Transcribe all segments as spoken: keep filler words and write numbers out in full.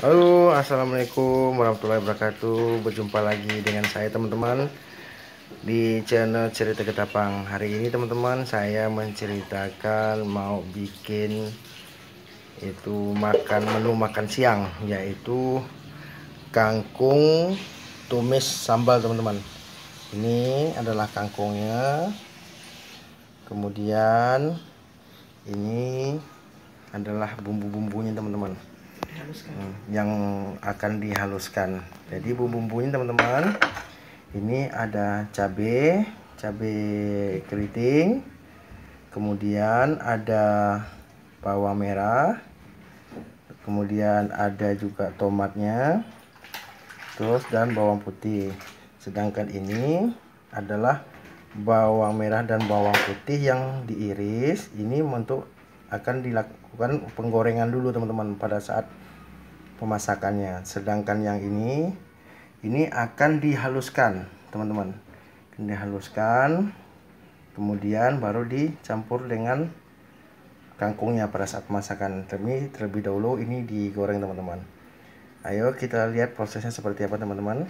Halo, assalamualaikum warahmatullahi wabarakatuh. Berjumpa lagi dengan saya teman-teman di channel Cerita Ketapang. Hari ini teman-teman saya menceritakan mau bikin itu makan menu makan siang, yaitu kangkung tumis sambal teman-teman. Ini adalah kangkungnya. Kemudian ini adalah bumbu-bumbunya teman-teman. Hmm, yang akan dihaluskan. Jadi bumbu-bumbunya teman-teman, ini ada cabai cabai keriting, kemudian ada bawang merah, kemudian ada juga tomatnya, terus dan bawang putih. Sedangkan ini adalah bawang merah dan bawang putih yang diiris. Ini untuk akan dilakukan penggorengan dulu teman-teman pada saat pemasakannya. Sedangkan yang ini ini akan dihaluskan teman-teman, dihaluskan kemudian baru dicampur dengan kangkungnya pada saat pemasakan. Tapi terlebih dahulu ini digoreng teman-teman. Ayo kita lihat prosesnya seperti apa teman-teman.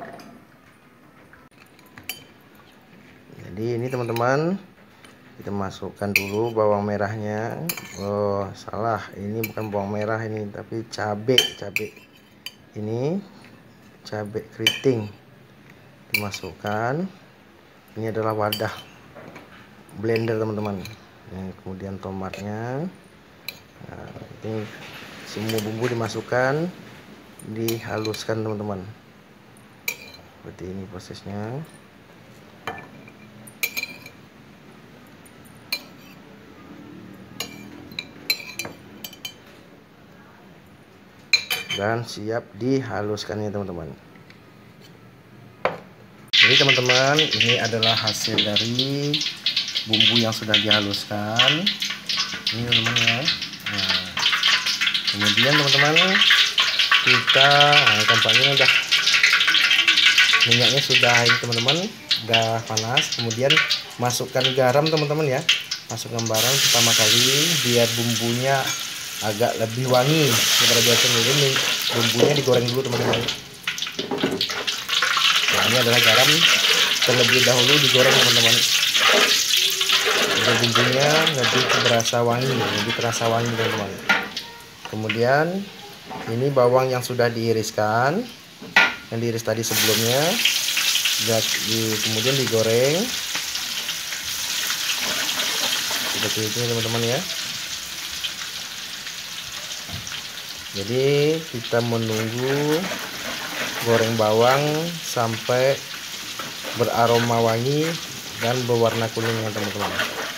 Jadi ini teman-teman, kita masukkan dulu bawang merahnya. Oh salah, ini bukan bawang merah ini, tapi cabai cabai ini cabai keriting dimasukkan. Ini adalah wadah blender teman-teman. Nah, kemudian tomatnya, nah, ini semua bumbu dimasukkan, dihaluskan teman-teman. Seperti ini prosesnya. Dan siap dihaluskannya teman-teman. Jadi teman-teman, ini adalah hasil dari bumbu yang sudah dihaluskan. Ini teman-teman ya. Nah, kemudian teman-teman kita, nah, tampaknya udah minyaknya sudah ini teman-teman, udah panas. Kemudian masukkan garam teman-teman ya. Masukkan garam pertama kali biar bumbunya agak lebih wangi daripada biasanya. Ini bumbunya digoreng dulu teman-teman. Nah, ini adalah garam terlebih dahulu digoreng teman-teman, agar bumbunya lebih berasa wangi, lebih terasa wangi teman-teman. Kemudian ini bawang yang sudah diiriskan, yang diiris tadi sebelumnya, kemudian digoreng seperti itu teman-teman ya. Jadi kita menunggu goreng bawang sampai beraroma wangi dan berwarna kuning ya teman-teman.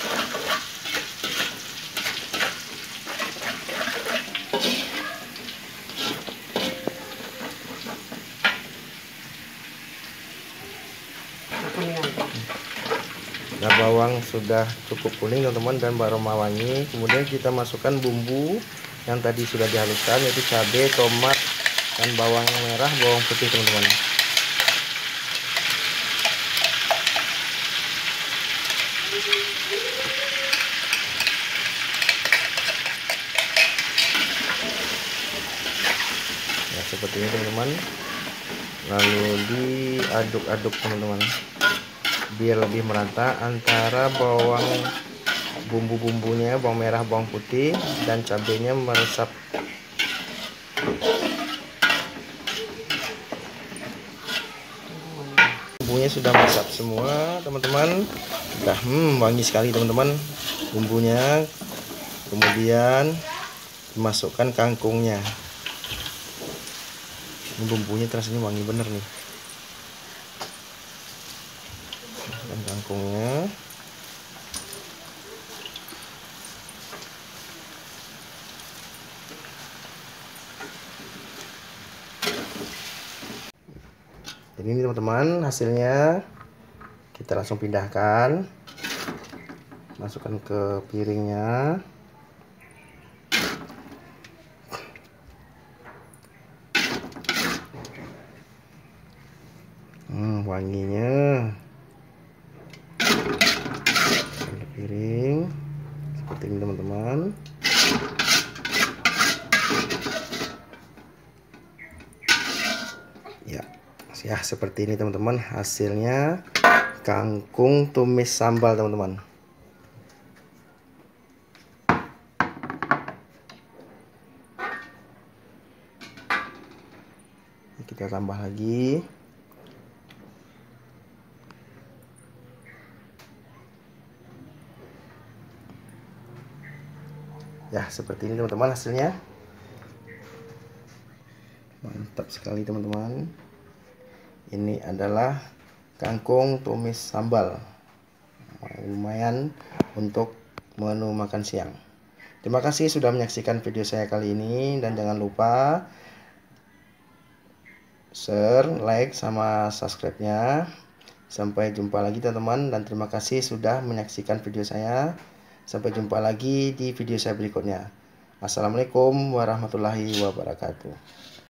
Nah, bawang sudah cukup kuning teman-teman dan beraroma wangi. Kemudian kita masukkan bumbu yang tadi sudah dihaluskan, yaitu cabai, tomat, dan bawang merah, bawang putih teman-teman. Ya seperti ini teman-teman. Lalu diaduk-aduk teman-teman, biar lebih merata antara bawang bumbu-bumbunya, bawang merah, bawang putih, dan cabenya meresap. Bumbunya sudah meresap semua teman-teman. Udah hmm, wangi sekali teman-teman bumbunya. Kemudian dimasukkan kangkungnya. Ini bumbunya terasanya wangi bener nih. Dan kangkungnya. Jadi ini teman-teman hasilnya. Kita langsung pindahkan, masukkan ke piringnya. Hmm, wanginya. Ke piring seperti ini teman-teman. Ya, seperti ini teman-teman hasilnya kangkung tumis sambal teman-teman. Kita tambah lagi. Ya, seperti ini teman-teman hasilnya. Mantap sekali teman-teman. Ini adalah kangkung tumis sambal. Lumayan untuk menu makan siang. Terima kasih sudah menyaksikan video saya kali ini, dan jangan lupa share, like, sama subscribe-nya. Sampai jumpa lagi teman-teman, dan terima kasih sudah menyaksikan video saya. Sampai jumpa lagi di video saya berikutnya. Assalamualaikum warahmatullahi wabarakatuh.